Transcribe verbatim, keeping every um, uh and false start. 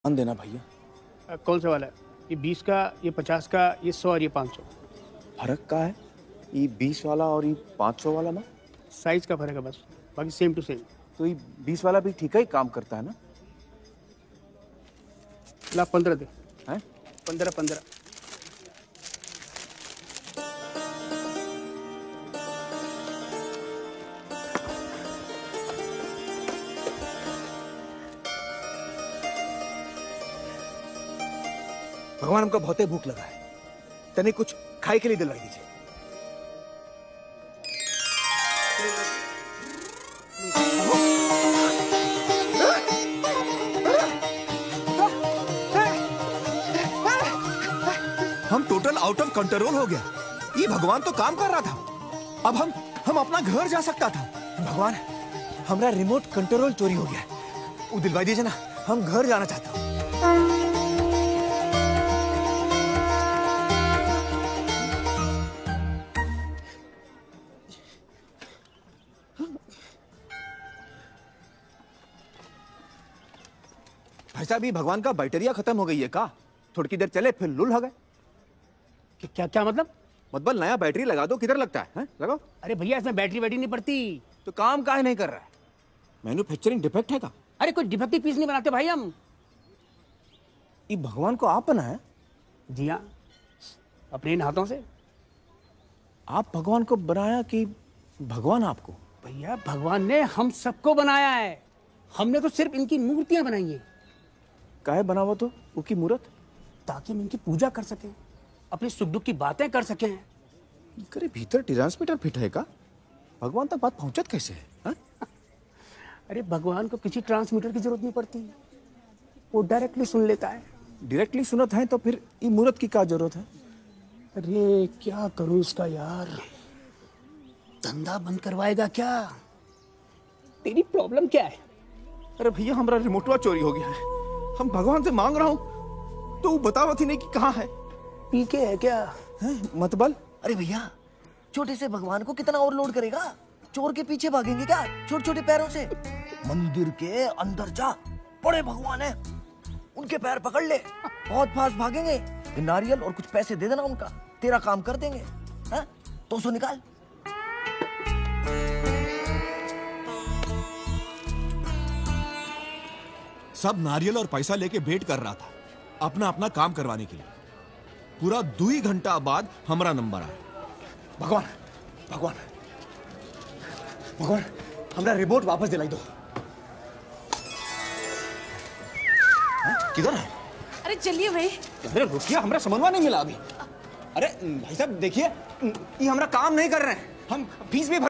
देना भैया। अ, कौन सा वाला है? ये बीस का, ये पचास का, ये सौ और ये पाँच सौ। फर्क का है ये बीस वाला और ये पाँच सौ वाला ना? साइज का फर्क है बस, बाकी सेम टू सेम। तो ये बीस वाला भी ठीक ही काम करता है ना? ला पंद्रह दे। हैं? पंद्रह पंद्रह। भगवान, हमको बहुत ही भूख लगा है, तने कुछ खाए के लिए दिलवाई दीजिए। हम टोटल आउट ऑफ कंट्रोल हो गया। ये भगवान तो काम कर रहा था, अब हम हम अपना घर जा सकता था। भगवान, हमारा रिमोट कंट्रोल चोरी हो गया, वो दिलवाई दीजिए ना, हम घर जाना चाहते हैं। भाई साहब, ये भगवान का बैटरिया खत्म हो गई है का? थोड़ी देर चले फिर लुल हो गए। क्या क्या मतलब? मतलब नया बैटरी लगा दो, किधर लगता है, है? लगाओ। अरे भैया, इसमें बैटरी बैटरी नहीं पड़ती। तो काम काहे नहीं कर रहा है? मैन्युफैक्चरिंग डिफेक्ट है का? अरे कोई डिफेक्टिव पीस नहीं बनाते भाई हम। ये भगवान को आप बनाया? जी हाँ, अपने इन हाथों से। आप भगवान को बनाया कि भगवान आपको? भैया, भगवान ने हम सबको बनाया है, हमने तो सिर्फ इनकी मूर्तियां बनाई है। काहे बनावा तो उसकी मूर्त? ताकि हम इनकी पूजा कर सकें, अपनी सुख दुख की बातें कर सकें। करे भीतर ट्रांसमीटर फिट है का? भगवान तक बात पहुंचत कैसे है, हा? अरे भगवान को किसी ट्रांसमीटर की जरूरत नहीं पड़ती, वो डायरेक्टली सुन लेता है। डायरेक्टली सुनत है तो फिर ये मूर्त की क्या जरूरत है? अरे क्या करूं इसका यार, धंधा बंद करवाएगा क्या? तेरी प्रॉब्लम क्या है? अरे भैया, हमारा रिमोटवा चोरी हो गया है, हम भगवान से मांग रहा हूँ तो वो बतावत ही नहीं कि कहाँ है। पीके है क्या? है मतबल? अरे भैया, छोटे से भगवान को कितना और लोड करेगा? चोर के पीछे भागेंगे क्या छोटे छोटे पैरों से? मंदिर के अंदर जा, बड़े भगवान है, उनके पैर पकड़ ले, बहुत फास्ट भागेंगे। ये नारियल और कुछ पैसे दे देना उनका, तेरा काम कर देंगे। है तो सो निकाल। सब नारियल और पैसा लेके वेट कर रहा था अपना अपना काम करवाने के लिए। पूरा दो ही घंटा बाद हमारा नंबर आया। भगवान, भगवान, भगवान, हमारा रिमोट वापस दिलाई दो। किधर है? अरे चलिए भाई। अरे रुकिए, हमारा समन्वय नहीं मिला अभी। अरे भाई साहब देखिए, ये हमारा काम नहीं कर रहे हैं, हम फीस भी भर